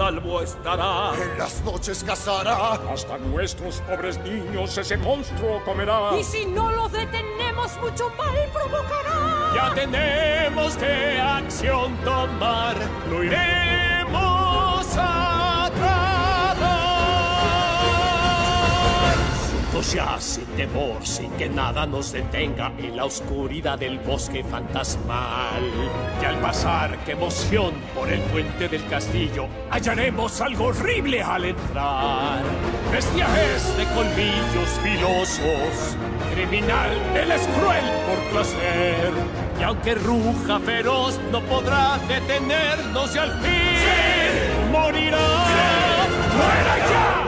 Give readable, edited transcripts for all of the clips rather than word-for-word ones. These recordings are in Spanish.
salvo estará. En las noches cazará. Hasta nuestros pobres niños ese monstruo comerá. Y si no lo detenemos, mucho mal provocará. Ya tenemos que acción tomar. Lo iremos a tratar. Juntos ya sin temor, sin que nada nos detenga en la oscuridad del bosque fantasmal. Y al pasar, qué emoción, por el puente del castillo, hallaremos algo horrible al entrar. Bestiajes de colmillos filosos. Criminal, él es cruel por placer. Y aunque ruja feroz, no podrá detenernos y al fin morirá. ¡Muera ya!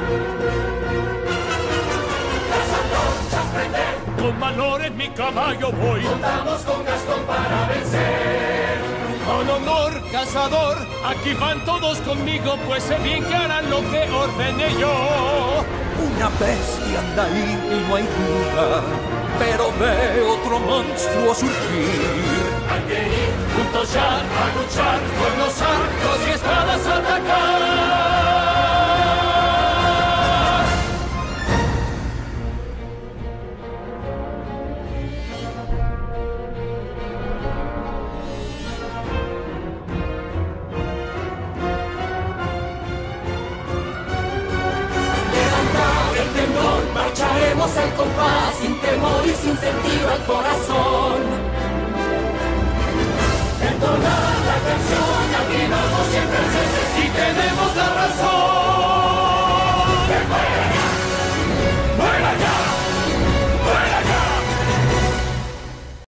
Las antorchas prender. Con valor en mi caballo voy. Contamos con Gastón para vencer. Con honor, cazador, aquí van todos conmigo, pues sé bien que harán lo que ordené yo. Una bestia anda ahí y no hay duda, pero ve otro monstruo surgir. Hay que ir Juntos ya a luchar con los arcos y espadas a atacar. marcharemos al compás, sin temor y sin sentido al corazón. Entonar la canción, aquí vamos siempre, y tenemos